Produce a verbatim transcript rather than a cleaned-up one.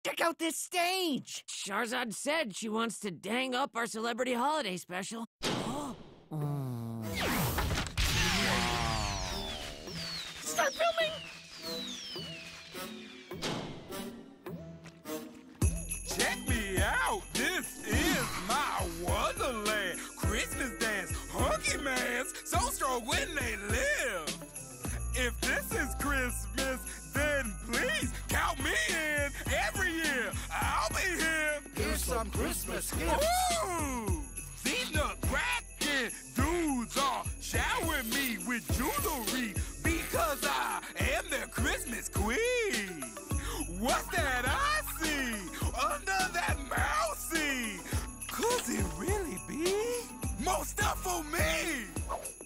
Check out this stage! Charzad said she wants to dang up our celebrity holiday special. Oh. Start filming! Check me out! This is my wonderland! Christmas dance, hunky mans, so strong when they live! If this is Christmas, then please count me in every year! I'll be here! Here's some Christmas gifts! Ooh! These nut-cracking dudes are showering me with jewelry because I am their Christmas queen! What's that I see under that mousey? Could it really be more stuff for me?